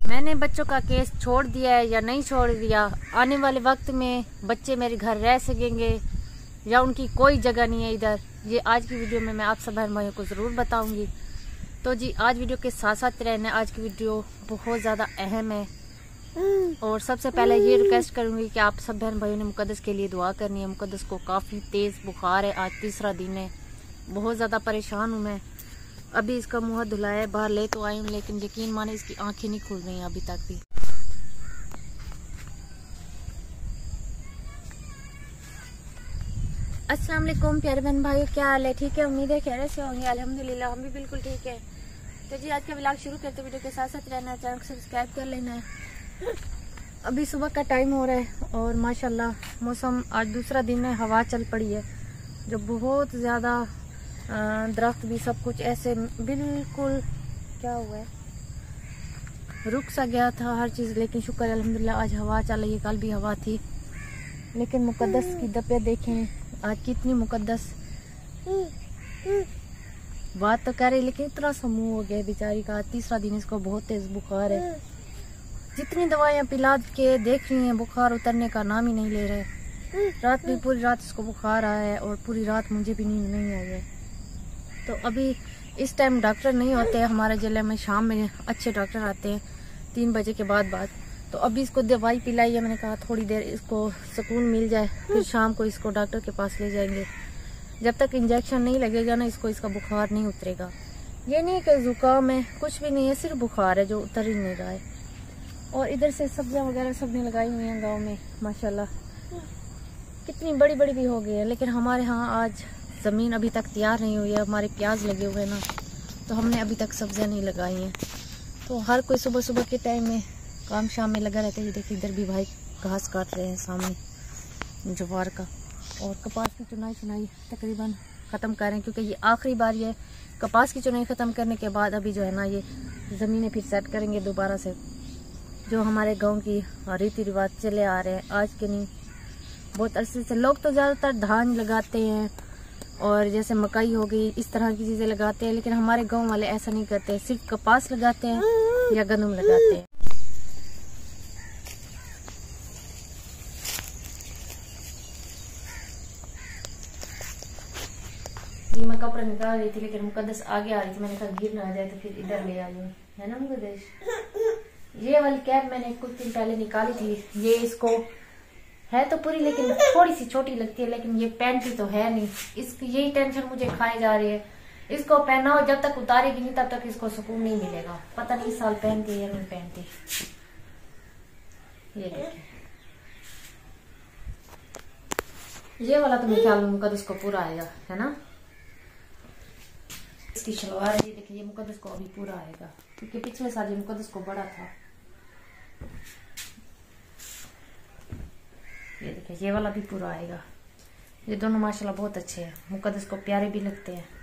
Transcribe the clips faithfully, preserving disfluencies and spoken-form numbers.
मैंने बच्चों का केस छोड़ दिया है या नहीं छोड़ दिया, आने वाले वक्त में बच्चे मेरे घर रह सकेंगे या उनकी कोई जगह नहीं है इधर, ये आज की वीडियो में मैं आप सब बहन भाइयों को ज़रूर बताऊंगी। तो जी आज वीडियो के साथ साथ रहना, आज की वीडियो बहुत ज़्यादा अहम है। और सबसे पहले ये रिक्वेस्ट करूंगी कि आप सब बहन भाइयों ने मुकद्दस के लिए दुआ करनी है। मुकद्दस को काफ़ी तेज़ बुखार है, आज तीसरा दिन है, बहुत ज़्यादा परेशान हूँ मैं। अभी इसका मुँह धुलाया बाहर ले तो आई हूँ, लेकिन यकीन माने इसकी आंखें नहीं खुल रही हैं अभी तक भी। अस्सलाम वालेकुम प्यारे बहन भाइयों, क्या हाल है? ठीक है, उम्मीद है खैरियत से होंगे। अल्हम्दुलिल्लाह हम भी बिल्कुल ठीक है। तो जी आज का व्लॉग शुरू करते वीडियो के साथ साथ रहना है, चैनल को सब्सक्राइब कर लेना है। अभी सुबह का टाइम हो रहा है और माशाल्लाह मौसम आज दूसरा दिन है, हवा चल पड़ी है जो बहुत ज़्यादा, दरख्त भी सब कुछ ऐसे बिल्कुल क्या हुआ है, रुक सा गया था हर चीज़, लेकिन शुक्र अल्हम्दुलिल्लाह आज हवा चल रही है। कल भी हवा थी, लेकिन मुकद्दस की दपे देखें आज कितनी मुकद्दस बात तो कर रही, लेकिन इतना सा मुँह हो गया बेचारी का। तीसरा दिन इसको बहुत तेज बुखार है, जितनी दवाइयाँ पिला के देख रही हैं बुखार उतरने का नाम ही नहीं ले रहे। रात भी पूरी रात इसको बुखार आया है और पूरी रात मुझे भी नींद नहीं आई है। तो अभी इस टाइम डॉक्टर नहीं होते हमारे जिले में, शाम में अच्छे डॉक्टर आते हैं तीन बजे के बाद बाद। तो अभी इसको दवाई पिलाई है, मैंने कहा थोड़ी देर इसको सुकून मिल जाए, फिर शाम को इसको डॉक्टर के पास ले जाएंगे। जब तक इंजेक्शन नहीं लगेगा ना इसको, इसका बुखार नहीं उतरेगा। ये नहीं कि जुकाम है, कुछ भी नहीं है, सिर्फ बुखार है जो उतर ही नहीं रहा है। और इधर से सब्जियां वगैरह सबने लगाई हुई हैं गाँव में, माशाल्लाह कितनी बड़ी बड़ी भी हो गई है। लेकिन हमारे यहाँ आज ज़मीन अभी तक तैयार नहीं हुई है, हमारे प्याज लगे हुए हैं ना, तो हमने अभी तक सब्जियां नहीं लगाई हैं। तो हर कोई सुबह सुबह के टाइम में काम शाम में लगा रहता है। ये देखिए इधर भी भाई घास काट रहे हैं सामने ज्वार का, और कपास की चुनाई चुनाई तकरीबन ख़त्म कर रहे हैं, क्योंकि ये आखिरी बार है। कपास की चुनाई ख़त्म करने के बाद अभी जो है ना ये ज़मीनें फिर सेट करेंगे दोबारा से, जो हमारे गाँव की रीति रिवाज चले आ रहे हैं आज के नहीं, बहुत अरसे से। लोग तो ज़्यादातर धान लगाते हैं और जैसे मकई हो गई, इस तरह की चीज़ें लगाते हैं, लेकिन हमारे गांव वाले ऐसा नहीं करते, सिर्फ कपास लगाते हैं या गंदम लगाते हैं। ये मैं कपड़ा निकाल रही थी, लेकिन मुकद्दस आगे आ रही थी, मैंने कहा गिर ना जाए तो फिर इधर ले आई हूँ, है ना मुकद्दस। ये वाली कैप मैंने कुछ दिन पहले निकाली थी, ये इसको है तो पूरी लेकिन थोड़ी सी छोटी लगती है, लेकिन ये पहनती तो है नहीं। इसकी यही टेंशन मुझे खाई जा रही है, इसको पहनाओ जब तक उतारेगी नहीं तब तक इसको सुकून नहीं मिलेगा। पता नहीं इस साल पहनती है या नहीं पहनती। ये देखिए ये वाला तो मेरे ख्याल में मुकद्दस को पूरा आएगा, है ना। इसकी शलवार है, ये देखिए ये मुकद्दस को अभी पूरा आएगा, क्योंकि पिछले साल ये मुकद्दस को बड़ा था। ये देखिए ये वाला भी पूरा आएगा। ये दोनों माशाल्लाह बहुत अच्छे हैं, मुकद्दस को प्यारे भी लगते हैं।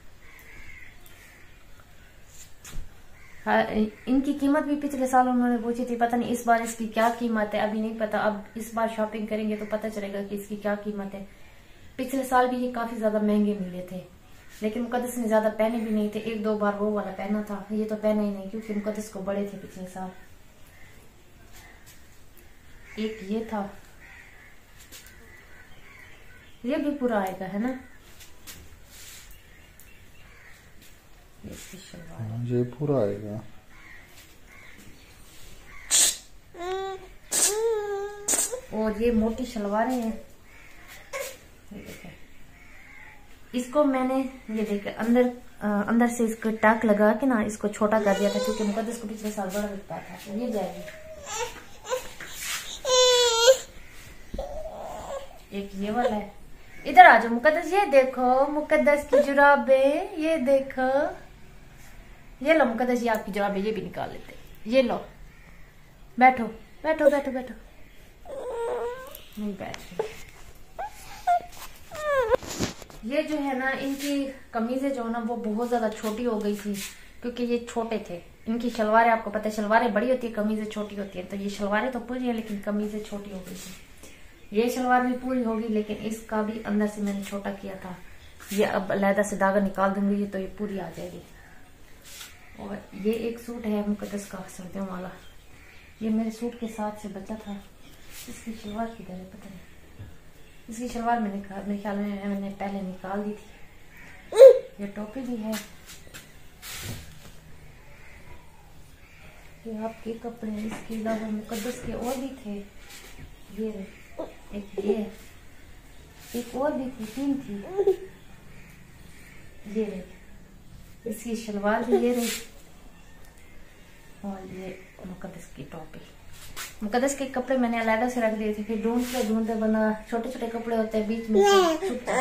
हाँ, इनकी कीमत भी पिछले साल उन्होंने पूछी थी, पता नहीं इस बार इसकी क्या कीमत है, अभी नहीं पता। अब इस बार शॉपिंग करेंगे तो पता चलेगा कि इसकी क्या कीमत है। पिछले साल भी ये काफी ज्यादा महंगे मिले थे, लेकिन मुकद्दस ने ज्यादा पहने भी नहीं थे। एक दो बार वो वाला पहना था, ये तो पहना ही नहीं, क्योंकि मुकद्दस को बड़े थे पिछले साल। एक ये था, ये भी पूरा आएगा, है ना। ये शलवार ये पूरा आएगा। और ये मोटी शलवारें हैं, ये देखिए। इसको मैंने ये देखे अंदर आ, अंदर से इसको टैक लगा के ना इसको छोटा कर दिया था, क्योंकि मुकद्दस को पिछले साल बड़ा लगता था। तो ये जाएगी। एक ये वाला है, इधर आ जाओ मुकद्दस, ये देखो मुकद्दस की जुराबें, ये देखो, ये लो मुकद्दस, ये आपकी जुराबें, ये भी निकाल लेते, ये लो, बैठो बैठो बैठो बैठो, नहीं बैठ। ये जो है ना इनकी कमीजें जो है ना वो बहुत ज्यादा छोटी हो गई थी, क्योंकि ये छोटे थे। इनकी शलवारें आपको पता है, शलवारें बड़ी होती है, कमीजें छोटी होती है। तो ये शलवारें तो पूरी है, लेकिन कमीजें छोटी हो गई थी। ये शलवार भी पूरी होगी, लेकिन इसका भी अंदर से मैंने छोटा किया था। ये अब अलहदा से धागा निकाल दूंगी, ये तो ये पूरी आ जाएगी। और ये एक सूट है मुकद्दस का सर्दियों वाला, ये मेरे सूट के साथ से बचा था। इसकी शलवार किधर है पता नहीं। इसकी शलवार मैंने मेरे ख्याल में मैंने पहले निकाल दी थी। ये टोपी भी है। ये आपके कपड़े, इसके अलावा मुकद्दस के और भी थे। ये एक ये एक और भी थी, तीन थी। ये रही इसकी शलवार भी, ये रही, और ये मुकद्दस की टोपी। मुकद्दस के कपड़े मैंने अलग से रख दिए थे, फिर ढूंढते ढूंढते बना छोटे छोटे कपड़े होते हैं बीच में छुप जाते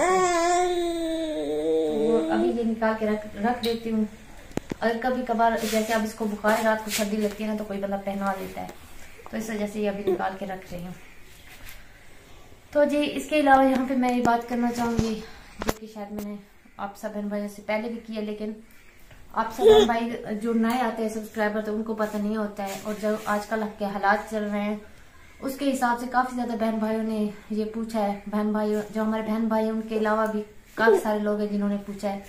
हैं। तो अभी ये निकाल के रख रख देती हूँ। अगर कभी कभार जैसे अब इसको बुखार, रात को सर्दी लगती है ना, तो कोई बंदा पहना लेता है, तो इस वजह से ये अभी निकाल के रख रही हूँ। तो जी इसके अलावा यहाँ पे मैं ये बात करना चाहूंगी जो कि शायद मैंने आप सब बहन भाई से पहले भी किया, लेकिन आप सब बहन भाई जो नए आते हैं सब्सक्राइबर, तो उनको पता नहीं होता है। और जब आजकल के हालात चल रहे हैं उसके हिसाब से काफी ज्यादा बहन भाइयों ने ये पूछा है। बहन भाई जो हमारे बहन भाई हैं उनके अलावा भी काफी सारे लोग हैं जिन्होंने पूछा है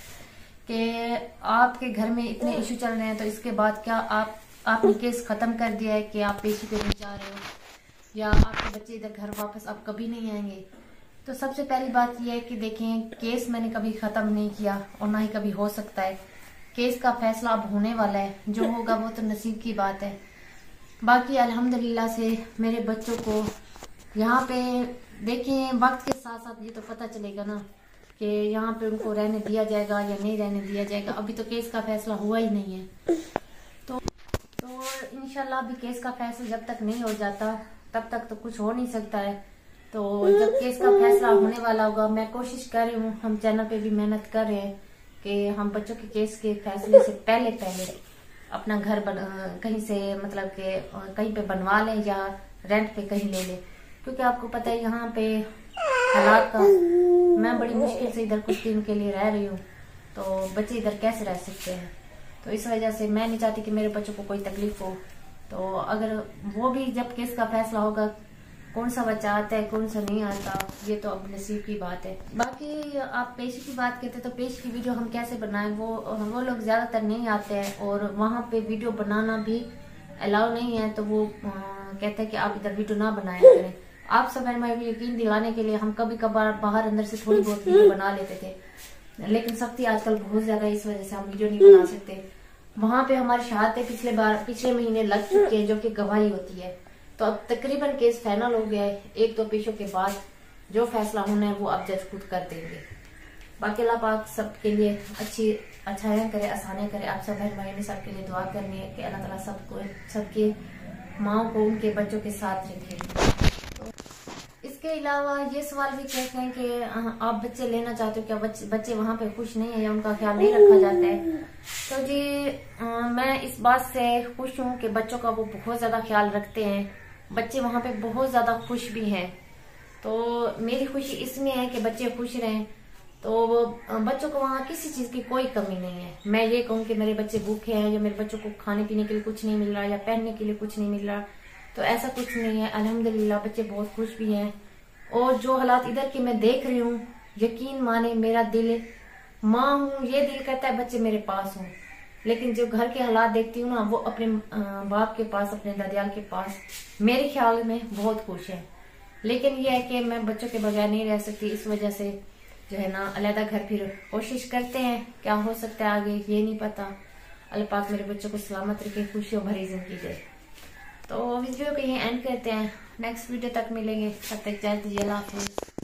कि आपके घर में इतने इशू चल रहे हैं, तो इसके बाद क्या आप आपने केस खत्म कर दिया है कि आप पेशी पे नहीं जा रहे हो, या आपके बच्चे इधर घर वापस अब कभी नहीं आएंगे। तो सबसे पहली बात यह है कि देखें, केस मैंने कभी खत्म नहीं किया और ना ही कभी हो सकता है। केस का फैसला अब होने वाला है, जो होगा वो तो नसीब की बात है। बाकी अल्हम्दुलिल्लाह से मेरे बच्चों को यहाँ पे देखें, वक्त के साथ साथ ये तो पता चलेगा ना कि यहाँ पे उनको रहने दिया जाएगा या नहीं रहने दिया जाएगा। अभी तो केस का फैसला हुआ ही नहीं है। तो तो इंशाल्लाह अभी केस का फैसला जब तक नहीं हो जाता तब तक तो कुछ हो नहीं सकता है। तो जब केस का फैसला होने वाला होगा, मैं कोशिश कर रही हूँ, हम चैनल पे भी मेहनत कर रहे हैं कि हम बच्चों के केस के फैसले से पहले पहले अपना घर बन, कहीं से मतलब कि कहीं पे बनवा लें या रेंट पे कहीं ले लें, क्योंकि आपको पता है यहाँ पे हालात का, मैं बड़ी मुश्किल से इधर कुछ दिन के लिए रह रही हूँ, तो बच्चे इधर कैसे रह सकते हैं। तो इस वजह से मैं नहीं चाहती कि मेरे बच्चों को कोई तकलीफ हो। तो अगर वो भी जब केस का फैसला होगा, कौन सा बच्चा आता है कौन सा नहीं आता, ये तो अब नसीब की बात है। बाकी आप पेशी की बात करते तो पेशी की वीडियो हम कैसे बनाएं, वो वो लोग ज्यादातर नहीं आते हैं और वहाँ पे वीडियो बनाना भी अलाउ नहीं है। तो वो आ, कहते हैं कि आप इधर वीडियो ना बनाया करें। आप सब हमारे यकीन दिलाने के लिए हम कभी कभार बाहर अंदर से थोड़ी बहुत वीडियो बना लेते थे, लेकिन सख्ती आजकल बहुत ज्यादा, इस वजह से हम वीडियो नहीं बना सकते। वहाँ पे हमारी शहादतें पिछले बार पिछले महीने लग चुकी है, जो कि गवाही होती है। तो अब तकरीबन केस फाइनल हो गया है। एक दो पेशों के बाद जो फैसला होना है वो आप जज खुद कर देंगे। बाकी अल्लाह पाक सबके लिए अच्छी अच्छाइयाँ करे, आसानियाँ करे। आप सब बहन भाई ने सबके लिए दुआ करनी है कि अल्लाह ताला सबको सबके माओ को उनके बच्चों के साथ रखे। तो इसके अलावा ये सवाल भी कहते हैं कि आप बच्चे लेना चाहते हो क्या, बच्चे बच्चे वहाँ पे खुश नहीं है या उनका ख्याल नहीं रखा जाता है। तो जी आ, मैं इस बात से खुश हूँ कि बच्चों का वो बहुत ज्यादा ख्याल रखते हैं। बच्चे वहाँ पे बहुत ज्यादा खुश भी हैं। तो मेरी खुशी इसमें है कि बच्चे खुश रहें। तो बच्चों को वहाँ किसी चीज की कोई कमी नहीं है। मैं ये कहूँ कि मेरे बच्चे भूखे हैं या मेरे बच्चों को खाने पीने के लिए कुछ नहीं मिल रहा या पहनने के लिए कुछ नहीं मिल रहा, तो ऐसा कुछ नहीं है। अल्हम्दुलिल्लाह बच्चे बहुत खुश भी हैं। और जो हालात इधर के मैं देख रही हूँ, यकीन माने मेरा दिल, माँ हूँ, ये दिल करता है बच्चे मेरे पास हों, लेकिन जो घर के हालात देखती हूँ ना, वो अपने बाप के पास, अपने दादियाल के पास मेरे ख्याल में बहुत खुश है। लेकिन ये है कि मैं बच्चों के बगैर नहीं रह सकती, इस वजह से जो है ना अलहदा घर फिर कोशिश करते हैं। क्या हो सकता है आगे ये नहीं पता। अल्लाह पाक मेरे बच्चों को सलामत रखे, खुशियों भरी जिंदगी दे। तो वीडियो को यहीं एंड करते हैं, नेक्स्ट वीडियो तक मिलेंगे, तब तक जय अल्लाह हाफिज़।